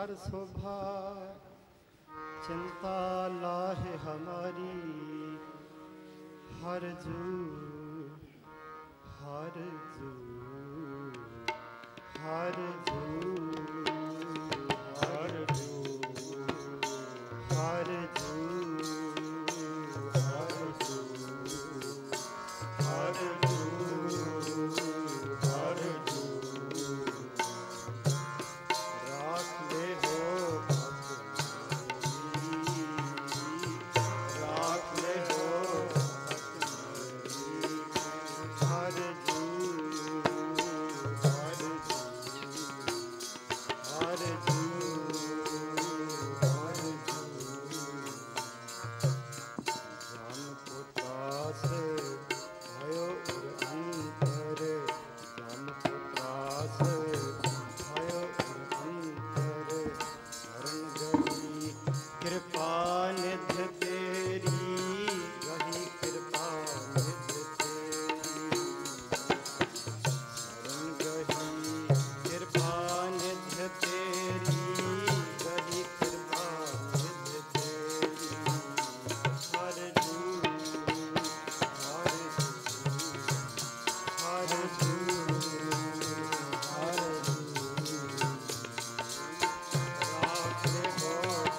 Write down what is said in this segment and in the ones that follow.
हर शोभा चिंता लाहे हमारी हर जू हर जू हर जू हर जू हर जू हर जू हर जू हर जू राख ले हो राख ले हो हर जू हर जू हर जू हर जू जान पुत्रास भयो उर अंतर जान पुत्रास भयो उर अंतर शरण गई कृपा निध तेरी वही कृपा निध तेरी शरण गई कृपा निध तेरी वही कृपा निध तेरी हर जू हर जू हर जू हर जू राख ले हो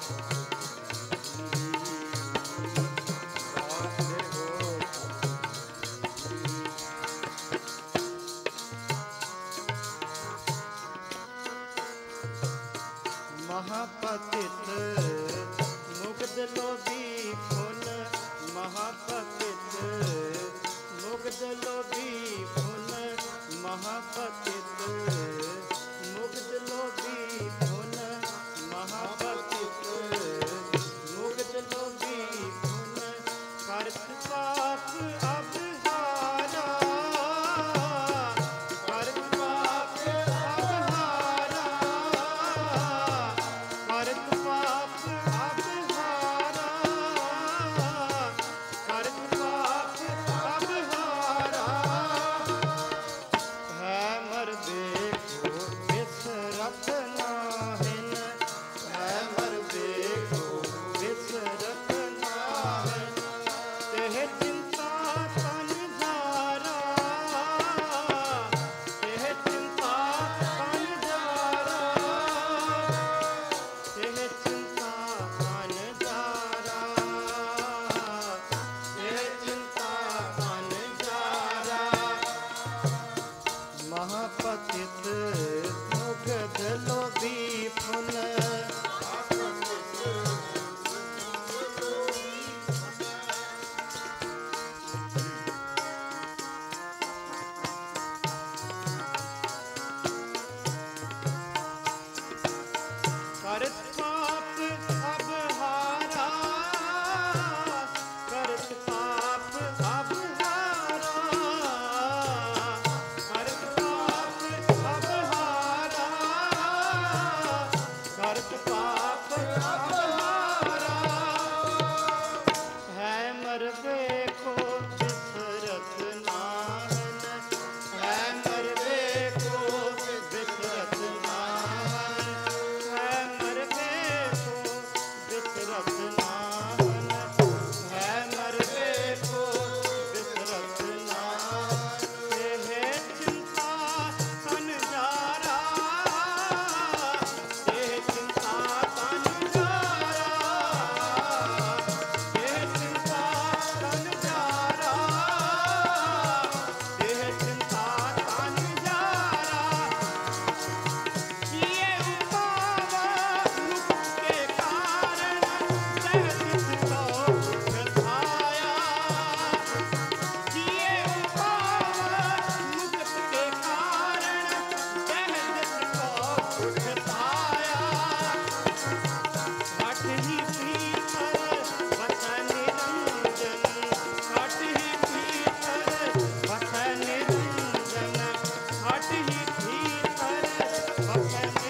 राख ले हो महापतित मुग्ध लोभी फुन महापतित मुग्ध लोभी फुन महापतित मुग्ध लोभी फुन महापतित मुग्ध लोभी फुन करत पाप अब हारा करत पाप अब हारा करत पाप अब हारा करत पाप अब हारा है मर देखो बिसरत नाहिन है मर देखो बिसरत नाहिन तेह चिंता तन जारा तेह चिंता तन जारा तेह चिंता तन जारा तेह चिंता तन जारा महापतित मुग्ध लोभी फुन करत पाप अब हारा करत पाप अब हारा करत पाप अब हारा करत पाप अब हारा है मर देखो बिसरत नाहन है मर देखो बिसरत नाहन है मर देखो बिसरत नाहन है मर देखो बिसरत नाहन तेह चिंता तन जारा तेह चिंता तन जारा तेह चिंता तन जारा तेह चिंता तन जारा किए उपावा मुख के कारण सहजित तो दुख थाया किए उपावा मुख के कारण सहजित तो दुख थाया हठ ही भीतर वचन निरंजन हठ ही भीतर वचन निरंजन हठ ही भीतर वचन